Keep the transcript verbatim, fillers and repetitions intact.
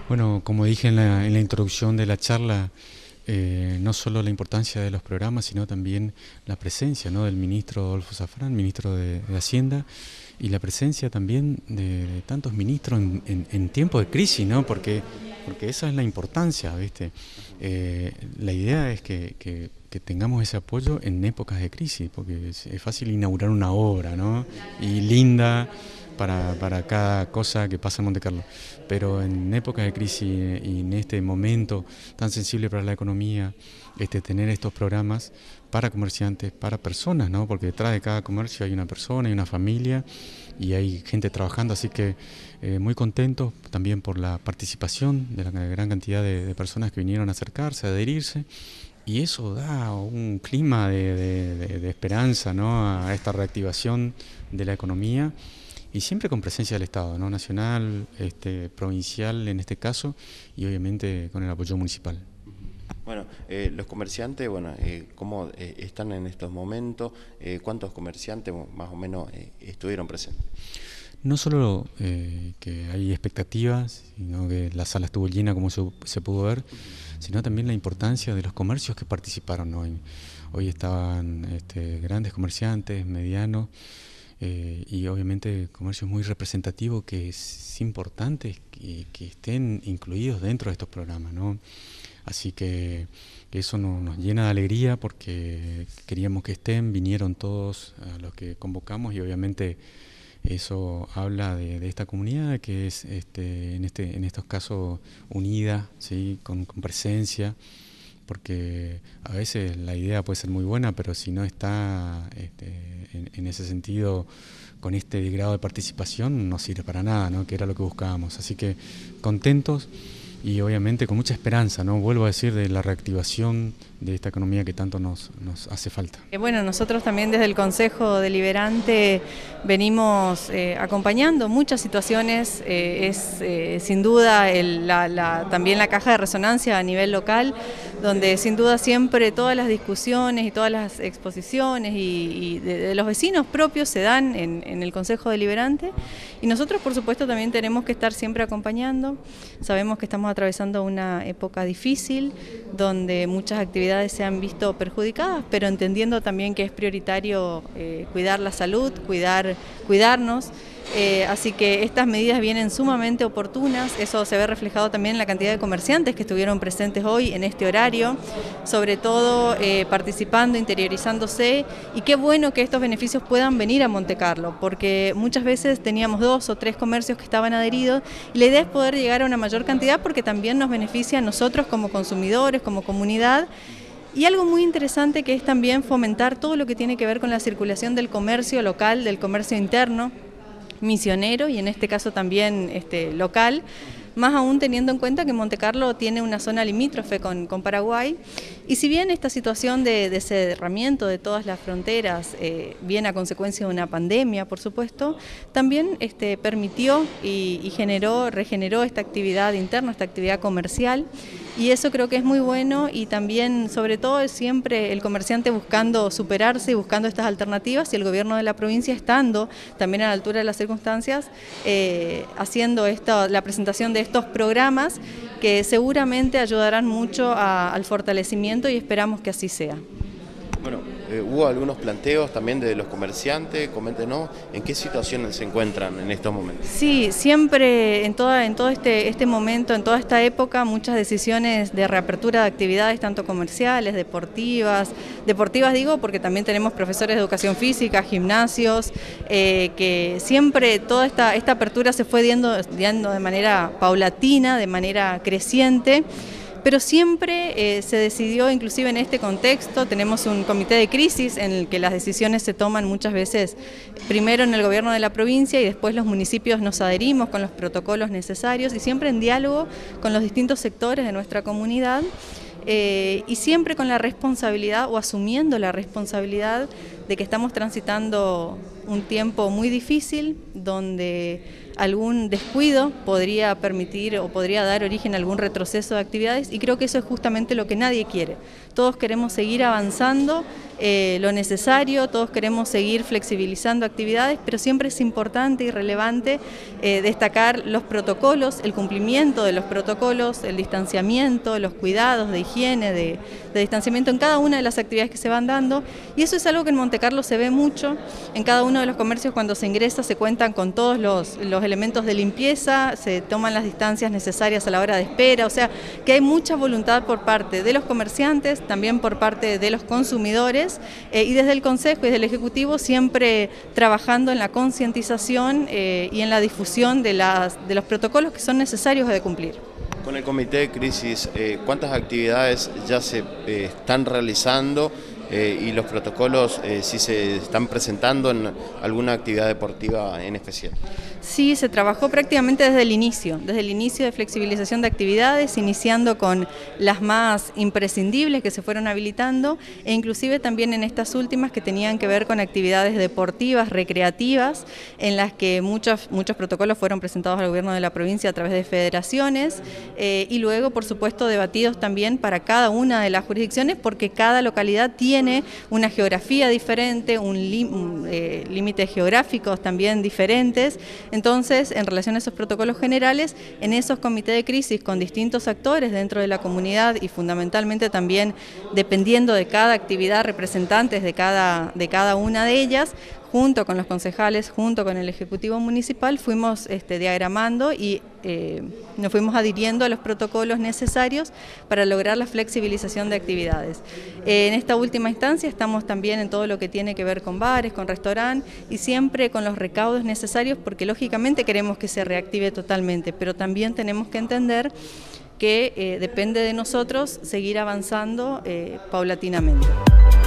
Bueno, como dije en la, en la introducción de la charla, eh, no solo la importancia de los programas, sino también la presencia, ¿no?, del ministro Adolfo Zafrán, ministro de, de Hacienda, y la presencia también de, de tantos ministros en, en, en tiempos de crisis, ¿no?, porque, porque esa es la importancia, ¿viste? Eh, la idea es que, que, que tengamos ese apoyo en épocas de crisis, porque es, es fácil inaugurar una obra, ¿no?, y linda para, para cada cosa que pasa en Monte Carlo, pero en épocas de crisis y en este momento tan sensible para la economía, este, tener estos programas para comerciantes, para personas, ¿no?, porque detrás de cada comercio hay una persona, hay una familia y hay gente trabajando, así que eh, muy contentos también por la participación de la gran cantidad de, de personas que vinieron a acercarse, a adherirse, y eso da un clima de, de, de, de esperanza, ¿no?, a esta reactivación de la economía, y siempre con presencia del Estado, ¿no?, nacional, este, provincial en este caso, y obviamente con el apoyo municipal. Bueno, eh, los comerciantes, bueno, eh, ¿cómo eh, están en estos momentos? Eh, ¿Cuántos comerciantes más o menos eh, estuvieron presentes? No solo eh, que hay expectativas, sino que la sala estuvo llena como se, se pudo ver, sino también la importancia de los comercios que participaron hoy. Hoy estaban este, grandes comerciantes, medianos, eh, y obviamente comercios muy representativos, que es importante que, que estén incluidos dentro de estos programas, ¿no? Así que eso nos, nos llena de alegría porque queríamos que estén, vinieron todos a los que convocamos, y obviamente eso habla de, de esta comunidad que es este, en, este, en estos casos unida, ¿sí?, con, con presencia, porque a veces la idea puede ser muy buena, pero si no está este, en, en ese sentido con este grado de participación no sirve para nada, ¿no?, que era lo que buscábamos. Así que contentos y obviamente con mucha esperanza, ¿no?, vuelvo a decir, de la reactivación de esta economía que tanto nos, nos hace falta. Bueno, nosotros también desde el Consejo Deliberante venimos eh, acompañando muchas situaciones, eh, es eh, sin duda el, la, la, también la caja de resonancia a nivel local, donde sin duda siempre todas las discusiones y todas las exposiciones y, y de, de los vecinos propios se dan en, en el Consejo Deliberante, y nosotros por supuesto también tenemos que estar siempre acompañando. Sabemos que estamos atravesando una época difícil, donde muchas actividades se han visto perjudicadas, pero entendiendo también que es prioritario eh, cuidar la salud, cuidar, cuidarnos. Eh, así que estas medidas vienen sumamente oportunas, eso se ve reflejado también en la cantidad de comerciantes que estuvieron presentes hoy en este horario, sobre todo eh, participando, interiorizándose, y qué bueno que estos beneficios puedan venir a Monte Carlo, porque muchas veces teníamos dos o tres comercios que estaban adheridos, y la idea es poder llegar a una mayor cantidad porque también nos beneficia a nosotros como consumidores, como comunidad. Y algo muy interesante que es también fomentar todo lo que tiene que ver con la circulación del comercio local, del comercio interno, misionero y en este caso también este, local, más aún teniendo en cuenta que Monte Carlo tiene una zona limítrofe con, con Paraguay, y si bien esta situación de, de cerramiento de todas las fronteras eh, viene a consecuencia de una pandemia, por supuesto, también este, permitió y, y generó, regeneró esta actividad interna, esta actividad comercial, y eso creo que es muy bueno, y también sobre todo es siempre el comerciante buscando superarse y buscando estas alternativas, y el gobierno de la provincia estando también a la altura de las circunstancias, eh, haciendo esto, la presentación de estos programas que seguramente ayudarán mucho a, al fortalecimiento, y esperamos que así sea. Bueno, eh, hubo algunos planteos también de los comerciantes, coméntenos en qué situación se encuentran en estos momentos. Sí, siempre en, toda, en todo este, este momento, en toda esta época, muchas decisiones de reapertura de actividades, tanto comerciales, deportivas, deportivas digo porque también tenemos profesores de educación física, gimnasios, eh, que siempre toda esta, esta apertura se fue dando, dando de manera paulatina, de manera creciente. Pero siempre eh, se decidió, inclusive en este contexto, tenemos un comité de crisis en el que las decisiones se toman muchas veces primero en el gobierno de la provincia y después los municipios nos adherimos con los protocolos necesarios y siempre en diálogo con los distintos sectores de nuestra comunidad. Eh, y siempre con la responsabilidad o asumiendo la responsabilidad de que estamos transitando un tiempo muy difícil donde algún descuido podría permitir o podría dar origen a algún retroceso de actividades, y creo que eso es justamente lo que nadie quiere. Todos queremos seguir avanzando eh, lo necesario, todos queremos seguir flexibilizando actividades, pero siempre es importante y relevante eh, destacar los protocolos, el cumplimiento de los protocolos, el distanciamiento, los cuidados de higiene, de, de distanciamiento en cada una de las actividades que se van dando, y eso es algo que en Montecarlo se ve mucho. En cada uno de los comercios, cuando se ingresa, se cuentan con todos los, los elementos de limpieza, se toman las distancias necesarias a la hora de espera, o sea que hay mucha voluntad por parte de los comerciantes, también por parte de los consumidores, eh, y desde el Consejo y desde el Ejecutivo siempre trabajando en la concientización eh, y en la difusión de, las, de los protocolos que son necesarios de cumplir. Con el Comité de Crisis, eh, ¿cuántas actividades ya se eh, están realizando eh, y los protocolos eh, si se están presentando en alguna actividad deportiva en especial? Sí, se trabajó prácticamente desde el inicio, desde el inicio de flexibilización de actividades, iniciando con las más imprescindibles que se fueron habilitando e inclusive también en estas últimas que tenían que ver con actividades deportivas, recreativas, en las que muchos, muchos protocolos fueron presentados al gobierno de la provincia a través de federaciones eh, y luego, por supuesto, debatidos también para cada una de las jurisdicciones porque cada localidad tiene una geografía diferente, un límite eh, geográficos también diferentes. Entonces, en relación a esos protocolos generales, en esos comités de crisis con distintos actores dentro de la comunidad y fundamentalmente también dependiendo de cada actividad, representantes de cada, de cada una de ellas, junto con los concejales, junto con el Ejecutivo Municipal, fuimos este, diagramando y eh, nos fuimos adhiriendo a los protocolos necesarios para lograr la flexibilización de actividades. Eh, en esta última instancia estamos también en todo lo que tiene que ver con bares, con restaurantes y siempre con los recaudos necesarios porque lógicamente queremos que se reactive totalmente, pero también tenemos que entender que eh, depende de nosotros seguir avanzando eh, paulatinamente.